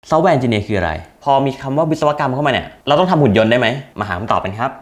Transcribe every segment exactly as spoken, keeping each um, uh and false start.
ซอฟต์แวร์เอนจิเนียร์คืออะไรพอมีคำว่าวิศวกรรมเข้ามาเนี่ยเราต้องทำหุ่นยนต์ได้ไหมมาหาคำตอบกันครับ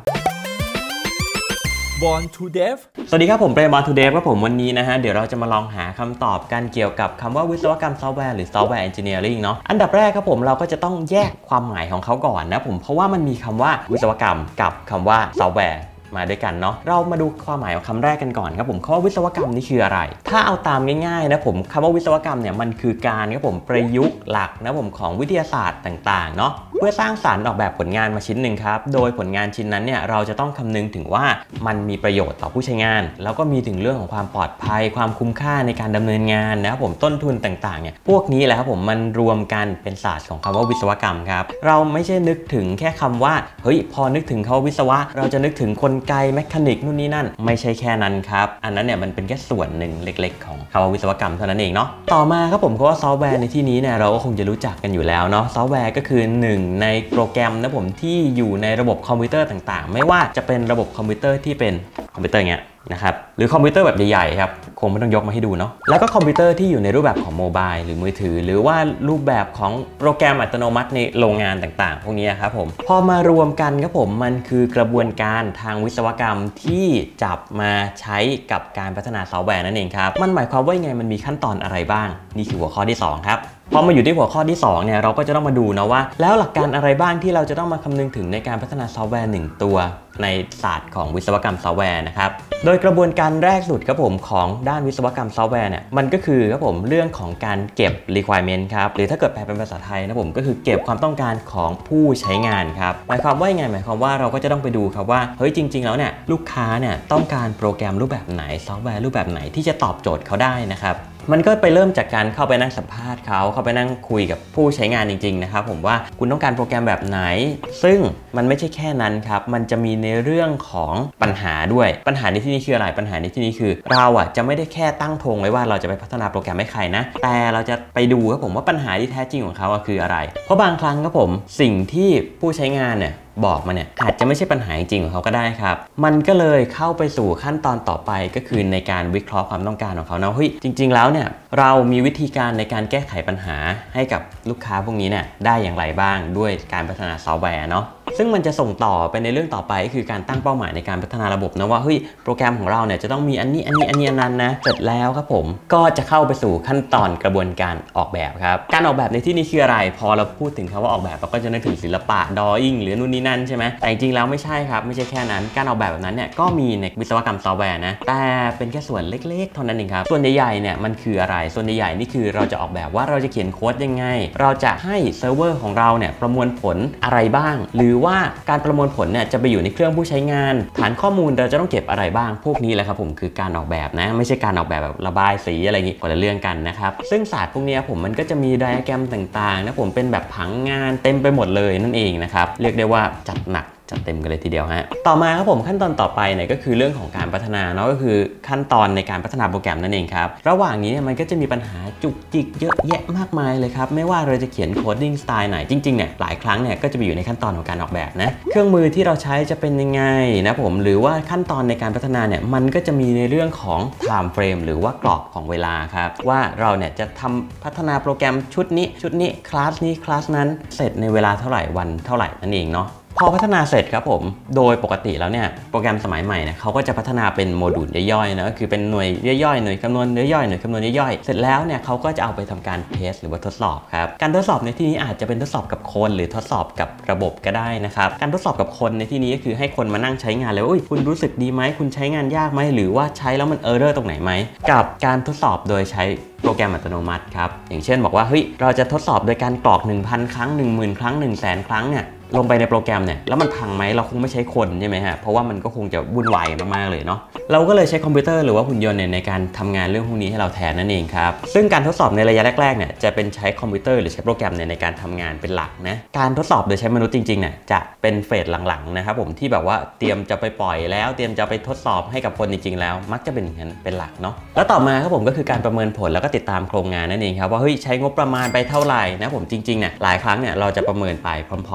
Born to Dev สวัสดีครับผมเปรม Born to Dev ครับผมวันนี้นะฮะเดี๋ยวเราจะมาลองหาคำตอบกันเกี่ยวกับคำว่าวิศวกรรมซอฟต์แวร์หรือซอฟต์แวร์เอนจิเนียริงเนาะอันดับแรกครับผมเราก็จะต้องแยกความหมายของเขาก่อนนะผมเพราะว่ามันมีคำว่าวิศวกรรมกับคำว่าซอฟต์แวร์มาด้วยกันเนาะเรามาดูความหมายของคำแรกกันก่อนครับผมคำว่าวิศวกรรมนี่คืออะไรถ้าเอาตามง่ายๆนะผมคำว่าวิศวกรรมเนี่ยมันคือการครับผมประยุกต์หลักนะผมของวิทยาศาสตร์ต่างๆเนาะเพื่อสร้างสรรค์ออกแบบผลงานมาชิ้นหนึ่งครับโดยผลงานชิ้นนั้นเนี่ยเราจะต้องคำนึงถึงว่ามันมีประโยชน์ต่อผู้ใช้งานแล้วก็มีถึงเรื่องของความปลอดภัยความคุ้มค่าในการดำเนินงานนะครับผมต้นทุนต่างๆเนี่ยพวกนี้แหละครับผมมันรวมกันเป็นศาสตร์ของคำว่าวิศวกรรมครับเราไม่ใช่นึกถึงแค่คำว่าเฮ้ยพอนึกถึงคำว่าวิศวะเราจะนึกถึงกลไกแมคานิกนู่นนี่นั่นไม่ใช่แค่นั้นครับอันนั้นเนี่ยมันเป็นแค่ส่วนหนึ่งเล็กๆของคำว่าวิศวกรรมเท่านั้นเองเนาะต่อมาครับผมคำว่าซอฟต์แวร์ในที่นี้เนี่ยเราก็คงจะรู้จักกันอยู่แล้วเนาะซอฟต์แวร์ก็คือหนึ่งในโปรแกรมนะผมที่อยู่ในระบบคอมพิวเตอร์ต่างๆไม่ว่าจะเป็นระบบคอมพิวเตอร์ที่เป็นคอมพิวเตอร์เงี้ยนะครับหรือคอมพิวเตอร์แบบใหญ่ๆครับคงไม่ต้องยกมาให้ดูเนาะแล้วก็คอมพิวเตอร์ที่อยู่ในรูปแบบของโมบายหรือมือถือหรือว่ารูปแบบของโปรแกรมอัตโนมัติในโรงงานต่างๆพวกนี้ครับผมพอมารวมกันครับผมมันคือกระบวนการทางวิศวกรรมที่จับมาใช้กับการพัฒนาซอฟต์แวร์นั่นเองครับมันหมายความว่ายังไงมันมีขั้นตอนอะไรบ้างนี่คือหัวข้อที่สองครับพอมาอยู่ที่หัวข้อที่สองเนี่ยเราก็จะต้องมาดูนะว่าแล้วหลักการอะไรบ้างที่เราจะต้องมาคำนึงถึงในการพัฒนาซอฟต์แวร์หนึ่งตัวในศาสตร์ของวิศวกรรมซอฟต์แวร์นะครับโดยกระบวนการแรกสุดครับผมของด้านวิศวกรรมซอฟต์แวร์เนี่ยมันก็คือครับผมเรื่องของการเก็บ requirement ครับหรือถ้าเกิดแปลเป็นภาษาไทยนะผมก็คือเก็บความต้องการของผู้ใช้งานครับหมายความว่ายังไงหมายความว่าเราก็จะต้องไปดูครับว่าเฮ้ยจริงๆแล้วเนี่ยลูกค้าเนี่ยต้องการโปรแกรมรูปแบบไหนซอฟต์แวร์รูปแบบไหนที่จะตอบโจทย์เขาได้นะครับมันก็ไปเริ่มจากการเข้าไปนั่งสัมภาษณ์เขาเข้าไปนั่งคุยกับผู้ใช้งานจริงๆนะครับผมว่าคุณต้องการโปรแกรมแบบไหนซึ่งมันไม่ใช่แค่นั้นครับมันจะมีในเรื่องของปัญหาด้วยปัญหาในที่นี้คืออะไรปัญหาในที่นี้คือเราอ่ะจะไม่ได้แค่ตั้งธงไว้ว่าเราจะไปพัฒนาโปรแกรมให้ใครนะแต่เราจะไปดูครับผมว่าปัญหาที่แท้จริงของเขาคืออะไรเพราะบางครั้งครับผมสิ่งที่ผู้ใช้งานเนี่ยบอกมาเนี่ยอาจจะไม่ใช่ปัญหาจริงของเขาก็ได้ครับมันก็เลยเข้าไปสู่ขั้นตอนต่อไปก็คือในการวิเคราะห์ความต้องการของเขานะเฮ้ยจริงๆแล้วเนี่ยเรามีวิธีการในการแก้ไขปัญหาให้กับลูกค้าพวกนี้เนี่ยได้อย่างไรบ้างด้วยการพัฒนาซอฟต์แวร์เนาะซึ่งมันจะส่งต่อไปในเรื่องต่อไปก็คือการตั้งเป้าหมายในการพัฒนาระบบนะว่าเฮ้ยโปรแกรมของเราเนี่ยจะต้องมีอันนี้อันนี้อันนี้อันนั้นนะเสร็จแล้วครับผมก็จะเข้าไปสู่ขั้นตอนกระบวนการออกแบบครับการออกแบบในที่นี้คืออะไรพอเราพูดถึงคำว่าออกแบบเราก็จะนึกถึงศิลปะดรออิ่งหรือนู่นนี่นั่นใช่ไหมแต่จริงๆแล้วไม่ใช่ครับไม่ใช่แค่นั้นการออกแบบแบบนั้นเนี่ยก็มีในวิศวกรรมซอฟต์แวร์นะแต่เป็นแค่ส่วนเล็กๆเท่านั้นเองครับส่วนใหญ่ๆเนี่ยมันคืออะไรส่วนใหญ่ๆนี่คือเราจะออกแบบว่าเราจะเขียนโค้ดยังไงเราจะให้เซิร์ฟเวอร์ของเราเนี่ยประมวลผลอะไรบ้างหรือว่าการประมวลผลเนี่ยจะไปอยู่ในเครื่องผู้ใช้งานฐานข้อมูลเราจะต้องเก็บอะไรบ้างพวกนี้แหละครับผมคือการออกแบบนะไม่ใช่การออกแบบแบบระบายสีอะไรอย่างงี้คนละเรื่องกันนะครับซึ่งศาสตร์พวกนี้ผมมันก็จะมีไดอะแกรมต่างๆนะผมเป็นแบบผังงานเต็มไปหมดเลยนั่นเองนะครับเรียกได้ว่าจัดหนักจัดเต็มกันเลยทีเดียวฮะต่อมาครับผมขั้นตอนต่อไปเนี่ยก็คือเรื่องของการพัฒนาเนาะก็คือขั้นตอนในการพัฒนาโปรแกรมนั่นเองครับระหว่างนี้เนี่ยมันก็จะมีปัญหาจุกจิกเยอะแยะมากมายเลยครับไม่ว่าเราจะเขียนโคดดิ้งสไตล์ไหนจริงๆเนี่ยหลายครั้งเนี่ยก็จะไปอยู่ในขั้นตอนของการออกแบบนะเครื่องมือที่เราใช้จะเป็นยังไงนะผมหรือว่าขั้นตอนในการพัฒนาเนี่ยมันก็จะมีในเรื่องของ time frame หรือว่ากรอบของเวลาครับว่าเราเนี่ยจะทำพัฒนาโปรแกรมชุดนี้ชุดนี้คลาสนี้คลาสนั้นเสร็จในเวลาเท่าไหร่วันเท่าไหร่นั่นเองเนาะพอพัฒนาเสร็จครับผมโดยปกติแล้วเนี่ยโปรแกรมสมัยใหม่เนี่ยเขาก็จะพัฒนาเป็นโมดูลย่อยๆนะก็คือเป็นหน่วยย่อยๆหน่วยคำนวณย่อยๆหน่วยคำนวณย่อยๆเสร็จแล้วเนี่ยเขาก็จะเอาไปทำการเทสหรือว่าทดสอบครับการทดสอบในที่นี้อาจจะเป็นทดสอบกับคนหรือทดสอบกับระบบก็ได้นะครับการทดสอบกับคนในที่นี้ก็คือให้คนมานั่งใช้งานแล้วอุ้ยคุณรู้สึกดีไหมคุณใช้งานยากไหมหรือว่าใช้แล้วมันเออร์เรอร์ตรงไหนไหมกับการทดสอบโดยใช้โปรแกรมอัตโนมัติครับอย่างเช่นบอกว่าเฮ้ยเราจะทดสอบโดยการกรอก หนึ่งพัน ครั้ง หนึ่งหมื่น ครั้ง หนึ่งแสน ครั้งเนี่ยลงไปในโปรแกรมเนี่ยแล้วมันพังไหมเราคงไม่ใช้คนใช่ไหมฮะเพราะว่ามันก็คงจะวุ่นวายมากๆเลยเนาะเราก็เลยใช้คอมพิวเตอร์หรือว่าหุ่นยนต์ในการทำงานเรื่องพวกนี้ให้เราแทนนั่นเองครับซึ่งการทดสอบในระยะแรกๆเนี่ยจะเป็นใช้คอมพิวเตอร์หรือใช้โปรแกรมในการทำงานเป็นหลักนะการทดสอบโดยใช้มนุษย์จริงๆเนี่ยจะเป็นเฟสหลังๆนะครับผมที่แบบว่าเตรียมจะไปปล่อยแล้วเตรียมจะไปทดสอบให้กับคนจริงๆแล้วมักจะเป็นอย่างนั้นเป็นหลักเนาะแล้วต่อมาครับผมก็คือการประเมินผลแล้วก็ติดตามโครงงานนั่นเองครับว่าเฮ้ยใช้งบประมาณไปเท่าไหร่นะผมจริงๆเนี่ยหลายครั้งเนี่ยเราจะประเมินไปพร้อมๆกับการ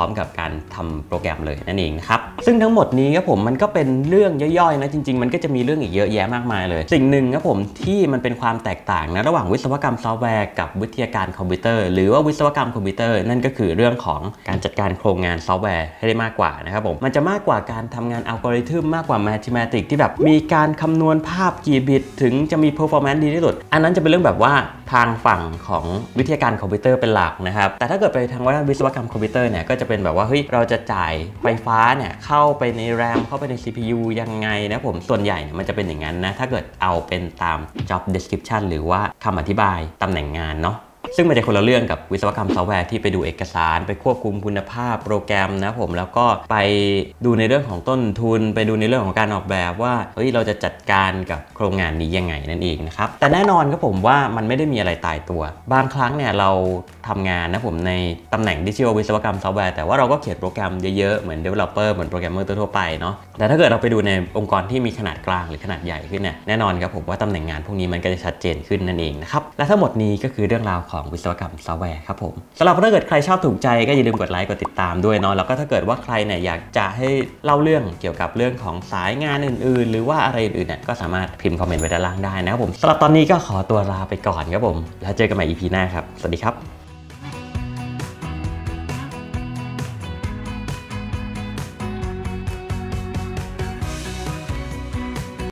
การทำโปรแกรมเลยนั่นเองนะครับซึ่งทั้งหมดนี้ครับผมมันก็เป็นเรื่องย่อยๆนะจริงๆมันก็จะมีเรื่องอีกเยอะแยะมากมายเลยสิ่งหนึ่งครับผมที่มันเป็นความแตกต่างนะระหว่างวิศวกรรมซอฟต์แวร์กับวิทยาการคอมพิวเตอร์หรือว่าวิศวกรรมคอมพิวเตอร์นั่นก็คือเรื่องของการจัดการโครงงานซอฟต์แวร์ให้ได้มากกว่านะครับผมมันจะมากกว่าการทำงานอัลกอริทึมมากกว่า Mathematics ที่แบบมีการคำนวณภาพกี่บิตถึงจะมี performance ดีที่สุดอันนั้นจะเป็นเรื่องแบบว่าทางฝั่งของวิทยาการคอมพิวเตอร์เป็นหลักนะครับแต่ถ้าเกิดไปทางวิศวกรรมคอมพิวเตอร์เนี่ยก็จะเป็นแบบว่าเฮ้ยเราจะจ่ายไฟฟ้าเนี่ยเข้าไปใน แรม เข้าไปใน ซี พี ยู ยังไงนะผมส่วนใหญ่มันจะเป็นอย่างนั้นนะถ้าเกิดเอาเป็นตาม job description หรือว่าคำอธิบายตำแหน่งงานเนาะซึ่งมันจะคนละเรื่องกับวิศวกรรมซอฟต์แวร์ที่ไปดูเอกสารไปควบคุมคุณภาพโปรแกรมนะผมแล้วก็ไปดูในเรื่องของต้นทุนไปดูในเรื่องของการออกแบบว่าเฮ้ยเราจะจัดการกับโครงงานนี้ยังไงนั่นเองนะครับแต่แน่นอนครับผมว่ามันไม่ได้มีอะไรตายตัวบางครั้งเนี่ยเราทำงานนะผมในตำแหน่งที่ชื่อว่าวิศวกรรมซอฟต์แวร์แต่ว่าเราก็เขียนโปรแกรมเยอะๆเหมือน developer เหมือนโปรแกรมเมอร์ทั่วไปเนาะแต่ถ้าเกิดเราไปดูในองค์กรที่มีขนาดกลางหรือขนาดใหญ่ขึ้นเนี่ยแน่นอนครับผมว่าตำแหน่งงานพวกนี้มันก็จะชัดเจนขึ้นนั่นเองนะครับและทั้งหมดนี้ก็คือเรื่องราวของวิศวกรรมซอฟต์แวร์ครับผมสำหรับถ้าเกิดใครชอบถูกใจก็อย่าลืมกดไลค์กดติดตามด้วยเนาะแล้วก็ถ้าเกิดว่าใครเนี่ยอยากจะให้เล่าเรื่องเกี่ยวกับเรื่องของสายงานอื่นๆหรือว่าอะไรอื่นๆเนี่ยก็สามารถพิมพ์คอมเมนต์ไว้ด้านล่างได้นะครับผมสำหรับตอนนี้ก็ขอตัวลาไปก่อนครับผมแล้วเจอกันใหม่ อี พี หน้าครับสวัสดีครับ